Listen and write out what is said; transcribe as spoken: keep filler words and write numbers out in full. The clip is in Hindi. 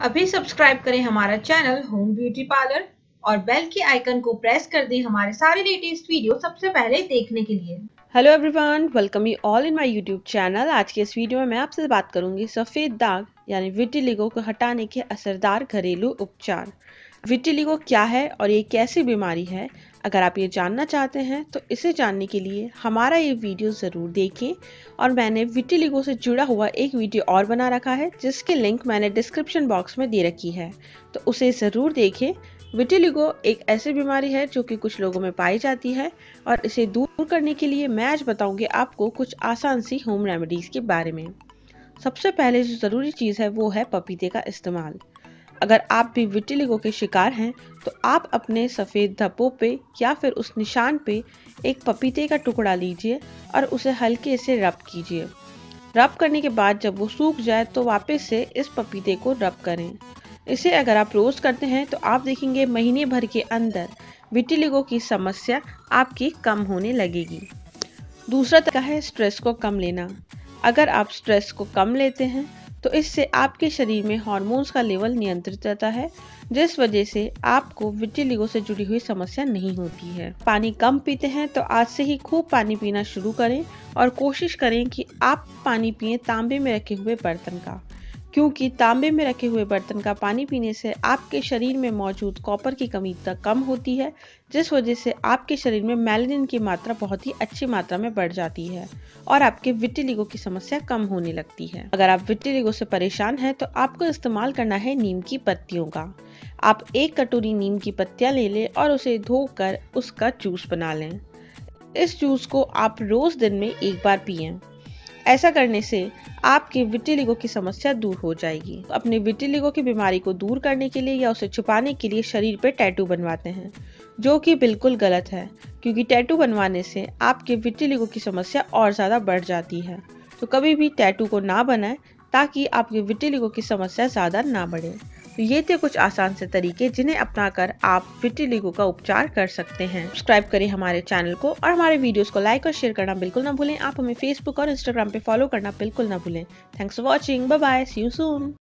अभी सब्सक्राइब करें हमारा चैनल होम ब्यूटी पार्लर और बेल के आइकन को प्रेस कर दें हमारे सारे लेटेस्ट वीडियो सबसे पहले देखने के लिए। Hello everyone, welcome you all in my YouTube channel. आज के इस वीडियो में मैं आपसे बात करूंगी सफ़ेद दाग यानी विटिलिगो को हटाने के असरदार घरेलू उपचार। विटिलिगो क्या है और ये कैसी बीमारी है, अगर आप ये जानना चाहते हैं तो इसे जानने के लिए हमारा ये वीडियो ज़रूर देखें। और मैंने विटिलिगो से जुड़ा हुआ एक वीडियो और बना रखा है जिसकी लिंक मैंने डिस्क्रिप्शन बॉक्स में दे रखी है, तो उसे ज़रूर देखें। विटिलिगो एक ऐसी बीमारी है जो कि कुछ लोगों में पाई जाती है और इसे दूर करने के लिए मैं आज बताऊंगी आपको कुछ आसान सी होम रेमेडीज़ के बारे में। सबसे पहले जो ज़रूरी चीज़ है वो है पपीते का इस्तेमाल। अगर आप भी विटिलिगो के शिकार हैं तो आप अपने सफ़ेद धब्बों पे या फिर उस निशान पे एक पपीते का टुकड़ा लीजिए और उसे हल्के से रब कीजिए। रब करने के बाद जब वो सूख जाए तो वापस से इस पपीते को रब करें। इसे अगर आप रोज़ करते हैं तो आप देखेंगे महीने भर के अंदर विटिलिगो की समस्या आपकी कम होने लगेगी। दूसरा तरीका है स्ट्रेस को कम लेना। अगर आप स्ट्रेस को कम लेते हैं तो इससे आपके शरीर में हार्मोन्स का लेवल नियंत्रित रहता है, जिस वजह से आपको विटिलिगो से जुड़ी हुई समस्या नहीं होती है। पानी कम पीते हैं तो आज से ही खूब पानी पीना शुरू करें और कोशिश करें कि आप पानी पिएं तांबे में रखे हुए बर्तन का, क्योंकि तांबे में रखे हुए बर्तन का पानी पीने से आपके शरीर में मौजूद कॉपर की कमी तक कम होती है, जिस वजह से आपके शरीर में मेलानिन की मात्रा बहुत ही अच्छी मात्रा में बढ़ जाती है और आपके विटिलिगो की समस्या कम होने लगती है। अगर आप विटिलिगो से परेशान हैं तो आपको इस्तेमाल करना है नीम की पत्तियों का। आप एक कटोरी नीम की पत्तियां ले लें और उसे धोकर उसका जूस बना लें। इस जूस को आप रोज दिन में एक बार पिएं। ऐसा करने से आपके विटिलिगो की समस्या दूर हो जाएगी। अपने विटिलिगो की बीमारी को दूर करने के लिए या उसे छुपाने के लिए शरीर पे टैटू बनवाते हैं, जो कि बिल्कुल गलत है, क्योंकि टैटू बनवाने से आपके विटिलिगो की समस्या और ज़्यादा बढ़ जाती है। तो कभी भी टैटू को ना बनाएं ताकि आपके विटिलिगो की समस्या ज़्यादा ना बढ़े। तो ये थे कुछ आसान से तरीके जिन्हें अपनाकर आप विटिलिगो का उपचार कर सकते हैं। सब्सक्राइब करें हमारे चैनल को और हमारे वीडियोस को लाइक और शेयर करना बिल्कुल ना भूलें। आप हमें फेसबुक और इंस्टाग्राम पे फॉलो करना बिल्कुल ना भूलें। Thanks for watching. Bye bye, see you soon.